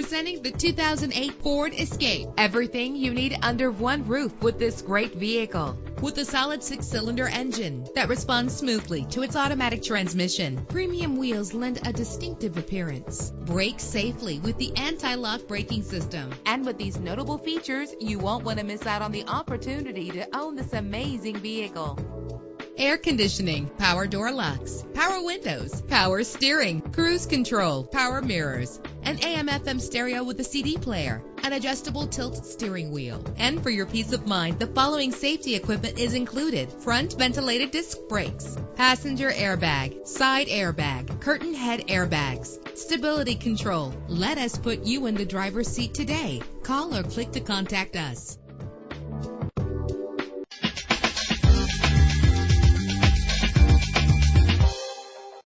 Presenting the 2008 Ford Escape. Everything you need under one roof with this great vehicle. With a solid 6-cylinder engine that responds smoothly to its automatic transmission, premium wheels lend a distinctive appearance. Brake safely with the anti-lock braking system. And with these notable features, you won't want to miss out on the opportunity to own this amazing vehicle. Air conditioning, power door locks, power windows, power steering, cruise control, power mirrors, an AM/FM stereo with a CD player, an adjustable tilt steering wheel. And for your peace of mind, the following safety equipment is included: front ventilated disc brakes, passenger airbag, side airbag, curtain head airbags, stability control. Let us put you in the driver's seat today. Call or click to contact us.